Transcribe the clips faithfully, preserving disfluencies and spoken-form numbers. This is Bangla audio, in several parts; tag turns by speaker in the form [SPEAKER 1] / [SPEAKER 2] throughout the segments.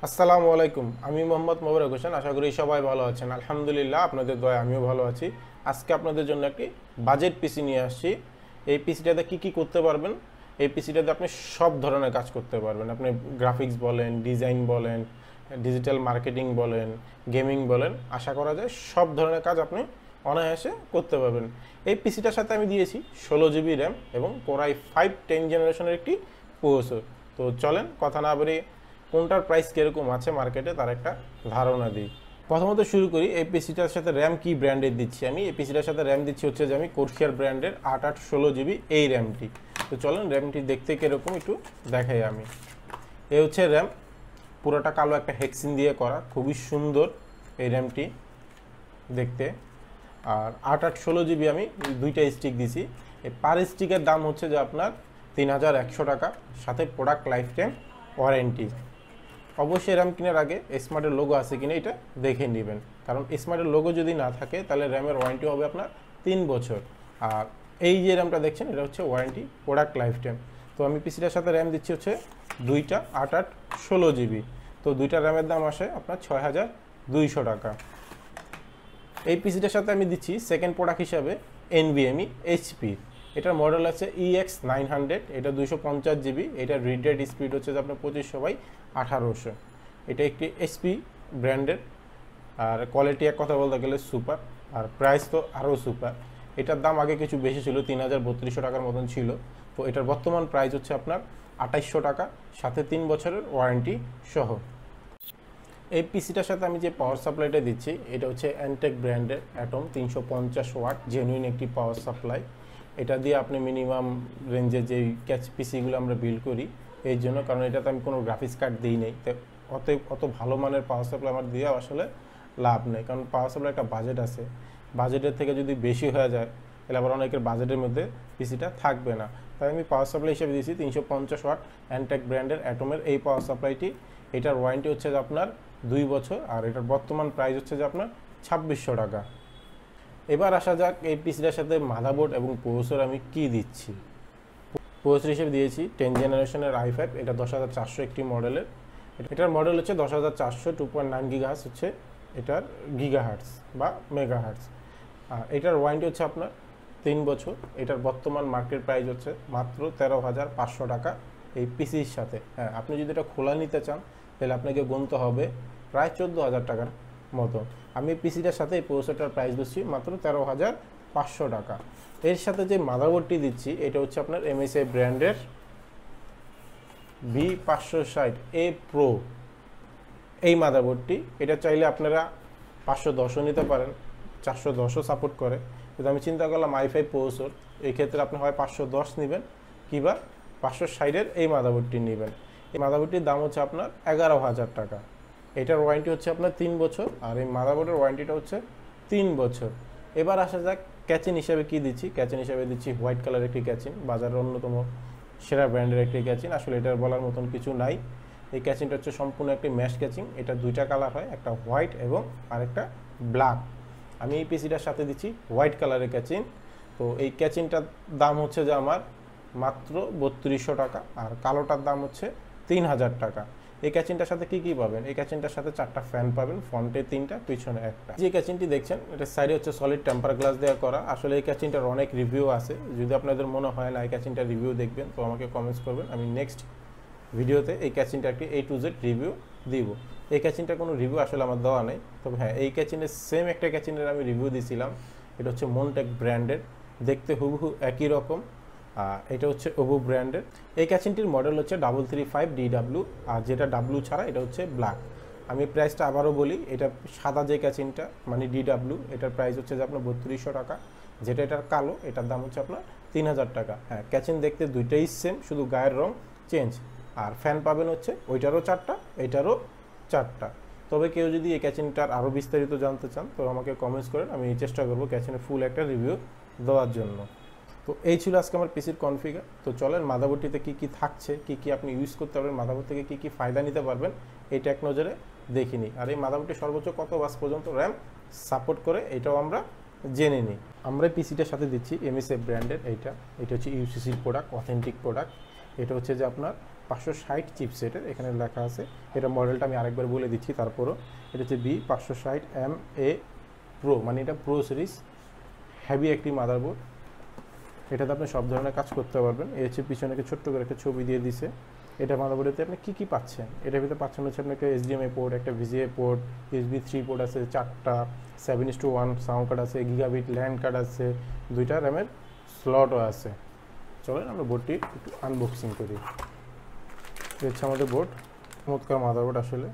[SPEAKER 1] আসসালামু আলাইকুম। আমি মোহাম্মদ মোবারক হোসেন। আশা করি সবাই ভালো আছেন। আলহামদুলিল্লাহ, আপনাদের দয়ায় আমিও ভালো আছি। আজকে আপনাদের জন্য একটি বাজেট পিসি নিয়ে আসছি। এই পিসিটাতে কি কি করতে পারবেন, এই পিসিটাতে আপনি সব ধরনের কাজ করতে পারবেন। আপনি গ্রাফিক্স বলেন, ডিজাইন বলেন, ডিজিটাল মার্কেটিং বলেন, গেমিং বলেন, আশা করা যায় সব ধরনের কাজ আপনি অনায়াসে করতে পারবেন। এই পিসিটার সাথে আমি দিয়েছি ষোলো জিবি র্যাম এবং কোরাই ফাইভ টেন জেনারেশনের একটি প্রসেসর। তো চলেন কথা না বেরিয়ে কোনটার প্রাইস কীরকম আছে মার্কেটে তার একটা ধারণা দিই। প্রথমত শুরু করি, এই পিসিটার সাথে র্যাম কি ব্র্যান্ডের দিচ্ছি আমি। এই পিসিটার সাথে র্যাম দিচ্ছি হচ্ছে যে আমি কোরসিয়ার ব্র্যান্ডের আট আট ষোলো জিবি এই র্যামটি। তো চলেন র্যামটি দেখতে কীরকম একটু দেখাই আমি। এ হচ্ছে র্যাম, পুরোটা কালো একটা হেক্সিন দিয়ে করা, খুবই সুন্দর এই র্যামটি দেখতে। আর আট আট ষোলো জিবি আমি দুইটা স্টিক দিছি। এই পার স্টিকের দাম হচ্ছে যে আপনার তিন হাজার একশো টাকা, সাথে প্রোডাক্ট লাইফ টাইম ওয়ারেন্টি। অবশ্যই র্যাম কেনার আগে স্মার্টের লোগো আছে কিনা এটা দেখে নেবেন, কারণ স্মার্টের লোগো যদি না থাকে তাহলে র্যামের ওয়ারেন্টি হবে আপনার তিন বছর। আর এই যে র্যামটা দেখছেন এটা হচ্ছে ওয়ারেন্টি প্রোডাক্ট লাইফ টাইম। তো আমি পিসিটার সাথে র্যাম দিচ্ছি হচ্ছে দুইটা আট আট ষোলো জিবি। তো দুইটা র্যামের দাম আসে আপনার ছয় হাজার দুইশো টাকা। এই পিসিটার সাথে আমি দিচ্ছি সেকেন্ড প্রোডাক্ট হিসাবে এনভিএমই এইচপি। এটার মডেল আছে ই এক্স নাইন হান্ড্রেড। এটা দুইশো পঞ্চাশ জিবি। এটার রিড রেট স্পিড হচ্ছে যে আপনার পঁচিশশো বাই আঠারোশো। এটা একটি এইচপি ব্র্যান্ডের, আর কোয়ালিটি এক কথা বলতে গেলে সুপার, আর প্রাইস তো আরও সুপার। এটার দাম আগে কিছু বেশি ছিল, তিন হাজার বত্রিশশো টাকার মতন ছিল। তো এটার বর্তমান প্রাইস হচ্ছে আপনার আঠাইশশো টাকা, সাথে তিন বছরের ওয়ারেন্টি সহ। এই পিসিটার সাথে আমি যে পাওয়ার সাপ্লাইটা দিচ্ছি এটা হচ্ছে অ্যান্টেক ব্র্যান্ডের অ্যাটম তিনশো পঞ্চাশ ওয়াট জেনুইন একটি পাওয়ার সাপ্লাই। এটা দিয়ে আপনি মিনিমাম রেঞ্জের যেই ক্যাচ পিসিগুলো আমরা বিল্ড করি এই জন্য, কারণ এটাতে আমি কোনো গ্রাফিক্স কার্ড দিই নেই, তো অত অত ভালো মানের পাওয়ার সাপ্লাই আমার দিয়ে আসলে লাভ নেই, কারণ পাওয়ার সাপ্লাই একটা বাজেট আছে। বাজেটের থেকে যদি বেশি হয়ে যায় তাহলে আবার অনেকের বাজেটের মধ্যে পিসিটা থাকবে না। তাই আমি পাওয়ার সাপ্লাই হিসেবে দিয়েছি তিনশো পঞ্চাশ ওয়াট অ্যান্টেক ব্র্যান্ডের অ্যাটমের এই পাওয়ার সাপ্লাইটি। এটার ওয়ারেন্টি হচ্ছে যে আপনার দুই বছর, আর এটার বর্তমান প্রাইস হচ্ছে যে আপনার ছাব্বিশশো টাকা। এবার আসা যাক এই পিসিটার সাথে মাদারবোর্ড এবং প্রসেসর আমি কি দিচ্ছি। প্রসেসর হিসেবে দিয়েছি টেন জেনারেশনের আই ফাইভ। এটা দশ হাজার চারশো একটি মডেলের। এটার মডেল হচ্ছে দশ হাজার চারশো two point nine giga hertz হচ্ছে এটার গিগা হার্টস বা মেগা হার্টস। আর এটার ওয়ারেন্টি হচ্ছে আপনার তিন বছর। এটার বর্তমান মার্কেট প্রাইস হচ্ছে মাত্র তেরো হাজার পাঁচশো টাকা এই পিসির সাথে। হ্যাঁ, আপনি যদি এটা খোলা নিতে চান তাহলে আপনাকে গুনতে হবে প্রায় চোদ্দো হাজার টাকার মতো। আমি পিসিটার সাথে এই প্রসেসরটার প্রাইস দিচ্ছি মাত্র তেরো হাজার পাঁচশো টাকা। এর সাথে যে মাদারবোর্ডটি দিচ্ছি এটা হচ্ছে আপনার এমএসআই ব্র্যান্ডের ভি পাঁচশো ষাট এ প্রো এই মাদারবোর্ডটি। এটা চাইলে আপনারা পাঁচশো দশও নিতে পারেন, চারশো দশও সাপোর্ট করে, কিন্তু আমি চিন্তা করলাম আই ফাইভ প্রসেসর, এই ক্ষেত্রে আপনি হয় পাঁচশো দশ নেবেন কিংবা পাঁচশো ষাটের এই মাদারবোর্ডটি নেবেন। এই মাদারবোর্ডটির দাম হচ্ছে আপনার এগারো হাজার টাকা। এটার ওয়ারেন্টি হচ্ছে আপনার তিন বছর, আর এই মাদারবোর্ডের ওয়ারেন্টিটা হচ্ছে তিন বছর। এবার আসা যাক ক্যাচিন হিসাবে কি দিচ্ছি। ক্যাচিন হিসাবে দিচ্ছি হোয়াইট কালার একটি ক্যাচিন, বাজারের অন্যতম সেরা ব্র্যান্ডের একটি ক্যাচিন। আসলে এটার বলার মতন কিছু নাই। এই ক্যাচিনটা হচ্ছে সম্পূর্ণ একটি ম্যাশ ক্যাচিং। এটা দুইটা কালার হয়, একটা হোয়াইট এবং আরেকটা ব্ল্যাক। আমি এই পিসিটার সাথে দিচ্ছি হোয়াইট কালারের ক্যাচিন। তো এই ক্যাচিনটার দাম হচ্ছে যে আমার মাত্র বত্রিশশো টাকা, আর কালোটার দাম হচ্ছে তিন হাজার টাকা। এই ক্যাচিনটার সাথে কি কি পাবেন? এই ক্যাচিনটার সাথে চারটা ফ্যান পাবেন, ফ্রন্টে তিনটা, পিছনে একটা। যে ক্যাচিনটি দেখছেন এটার সাইডে হচ্ছে সলিড টেম্পার গ্লাস দেওয়া করা। আসলে এই ক্যাচিনটার অনেক রিভিউ আছে, যদি আপনাদের মনে হয় না এই ক্যাচিনটার রিভিউ দেখবেন তো আমাকে কমেন্টস করবেন, আমি নেক্সট ভিডিওতে এই ক্যাচিনটা একটি এ টু জেড রিভিউ দিব। এই ক্যাচিনটার কোনো রিভিউ আসলে আমার দেওয়া নেই, তবে হ্যাঁ এই ক্যাচিনের সেম একটা ক্যাচিনের আমি রিভিউ দিয়েছিলাম। এটা হচ্ছে মনটেক ব্র্যান্ডের, দেখতে হুবহু একই রকম। এটা হচ্ছে ওভো ব্র্যান্ডের। এই ক্যাচিনটির মডেল হচ্ছে double three five D W, আর যেটা ডাব্লু ছাড়া এটা হচ্ছে ব্ল্যাক। আমি প্রাইসটা আবারও বলি, এটা সাদা যে ক্যাচিনটা মানে ডি ডাব্লু, এটার প্রাইস হচ্ছে যে আপনার বত্রিশশো টাকা। যেটা এটার কালো এটার দাম হচ্ছে আপনার তিন হাজার টাকা। হ্যাঁ, ক্যাচিন দেখতে দুইটাই সেম, শুধু গায়ের রং চেঞ্জ। আর ফ্যান পাবেন হচ্ছে ওইটারও চারটা, এটারও চারটা। তবে কেউ যদি এই ক্যাচিনটার আরও বিস্তারিত জানতে চান তো আমাকে কমেন্টস করেন, আমি চেষ্টা করবো ক্যাচিনের ফুল একটা রিভিউ দেওয়ার জন্য। তো এই ছিল আজকে আমার পিসির কনফিগার। তো চলেন মাদারবোর্ডটিতে কী কী থাকছে, কী কী আপনি ইউজ করতে পারবেন, মাদারবোর্ড থেকে কী কী ফায়দা নিতে পারবেন এইটা এক নজরে দেখিনি। আর এই মাদারবোর্ডটি সর্বোচ্চ কত বাস পর্যন্ত র্যাম সাপোর্ট করে এটাও আমরা জেনে নিই। আমরা পিসিটার সাথে দিচ্ছি এমএসআই ব্র্যান্ডের এইটা। এটা হচ্ছে ইউসিসির প্রোডাক্ট, অথেন্টিক প্রোডাক্ট। এটা হচ্ছে যে আপনার পাঁচশো ষাট চিপসেটের, এখানে লেখা আছে। এটা মডেলটা আমি আরেকবার বলে দিচ্ছি তারপরও। এটা হচ্ছে বি পাঁচশো ষাট এম এ প্রো, মানে এটা প্রো সিরিজ, হেভি একটি মাদারবোর্ড। এটাতে আপনি সব ধরনের কাজ করতে পারবেন। এই হচ্ছে পিছনে একটা ছোট্ট করে একটা ছবি দিয়ে দিছে। এটা মাদারবোর্ডেতে আপনি কী কী পাচ্ছেন, এটার ভিতরে পাচ্ছেন হচ্ছে আপনি একটা এইচডিএমআই পোর্ট, একটা VGA port, USB three port আছে চারটা, seven is two one sound card আছে, গিগাবিট ল্যান্ড কার্ড আছে, দুইটা র্যামের স্লটও আছে। চলেন আমরা বোর্ডটি একটু আনবক্সিং করি। এই হচ্ছে আমাদের বোর্ড, চমৎকার মাদারবোর্ড, আসলে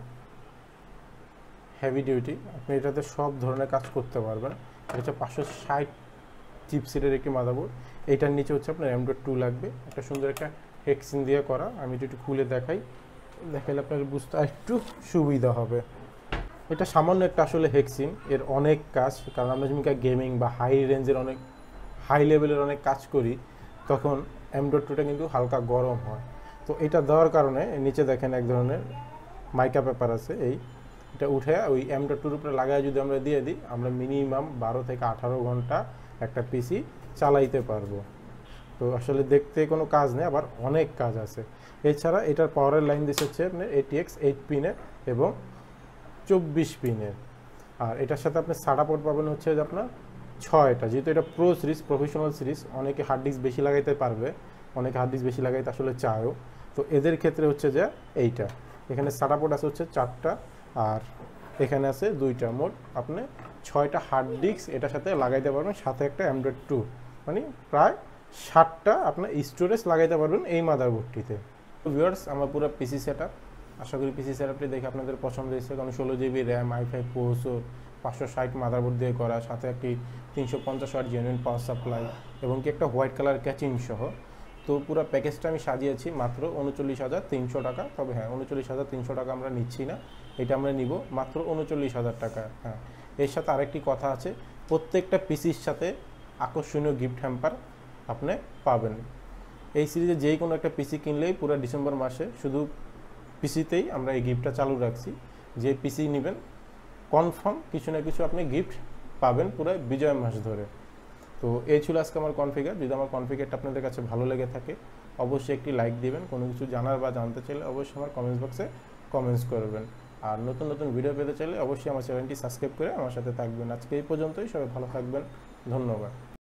[SPEAKER 1] হেভি ডিউটি। আপনি এটাতে সব ধরনের কাজ করতে পারবেন। এটা হচ্ছে পাঁচশো ষাট চিপসেটের একটি মাদারবোর্ড। এইটার নিচে হচ্ছে আপনার র্যাম ডট টু লাগবে, একটা সুন্দর একটা হেক্সিন দিয়ে করা। আমি একটু খুলে দেখাই, দেখাইলে আপনার বুঝতে একটু সুবিধা হবে। এটা সামান্য একটা আসলে হেক্সিন, এর অনেক কাজ, কারণ আমরা যেমন গেমিং বা হাই রেঞ্জের অনেক হাই লেভেলের অনেক কাজ করি, তখন এম ডট টুটা কিন্তু হালকা গরম হয়। তো এটা দেওয়ার কারণে নিচে দেখেন এক ধরনের মাইকা পেপার আছে, এই এটা উঠে ওই এম ডট টুর উপরে লাগায় যদি আমরা দিয়ে দিই, আমরা মিনিমাম বারো থেকে আঠারো ঘন্টা একটা পিসি চালাইতে পারবো। তো আসলে দেখতে কোনো কাজ নেই, আবার অনেক কাজ আছে। এছাড়া এটার পাওয়ারের লাইন দিচ্ছে হচ্ছে আপনার এটিএক্স এইট পিনের এবং চব্বিশ পিনের। আর এটার সাথে আপনি সাডা পোর্ট পাবেন হচ্ছে যে আপনার ছয়টা, যেহেতু এটা প্রো সিরিজ, প্রফেশনাল সিরিজ, অনেকে হার্ড ডিস্ক বেশি লাগাইতে পারবে, অনেকে হার্ড ডিস্ক বেশি লাগাইতে আসলে চায়ও। তো এদের ক্ষেত্রে হচ্ছে যে এইটা, এখানে সাডা পোর্ট আছে হচ্ছে চারটা, আর এখানে আছে দুইটা, মোট আপনি ছয়টা হার্ড ডিস্ক এটার সাথে লাগাইতে পারবেন, সাথে একটা এম ডট টু, মানে প্রায় ষাটটা আপনার স্টোরেজ লাগাইতে পারবেন এই মাদারবোর্ডটিতে। তো ভিউয়ার্স, আমার পুরো পিসি সেট আপ, আশা করি পিসি সেট আপটি দেখে আপনাদের পছন্দ হয়েছে, কারণ ষোলো GB RAM, i five processor, পাঁচশো ষাট মাদারবোর্ড দিয়ে করা, সাথে একটি তিনশো পঞ্চাশ ওয়াট জেনুইন পাওয়ার সাপ্লাই এবং কি একটা হোয়াইট কালার ক্যাচিং সহ। তো পুরো প্যাকেজটা আমি সাজিয়েছি মাত্র উনচল্লিশ হাজার তিনশো টাকা। তবে হ্যাঁ, উনচল্লিশ হাজার তিনশো টাকা আমরা নিচ্ছি না, এটা আমরা নিব মাত্র উনচল্লিশ হাজার টাকা। হ্যাঁ, এর সাথে আরেকটি কথা আছে, প্রত্যেকটা পিসির সাথে আকর্ষণীয় গিফট হ্যাম্পার আপনি পাবেন। এই সিরিজে যেই কোনো একটা পিসি কিনলেই পুরো ডিসেম্বর মাসে শুধু পিসিতেই আমরা এই গিফটটা চালু রাখছি। যে পিসি নেবেন কনফার্ম কিছু না কিছু আপনি গিফট পাবেন পুরো বিজয় মাস ধরে। তো এই ছিল আজকে আমার কনফিগার। যদি আমার কনফিগারটা আপনাদের কাছে ভালো লেগে থাকে, অবশ্যই একটি লাইক দিবেন। কোনো কিছু জানার বা জানতে চাইলে অবশ্যই আমার কমেন্টস বক্সে কমেন্টস করবেন। আর নতুন নতুন ভিডিও পেতে চাইলে অবশ্যই আমার চ্যানেলটি সাবস্ক্রাইব করে আমার সাথে থাকবেন। আজকে এই পর্যন্তই, সবাই ভালো থাকবেন, ধন্যবাদ।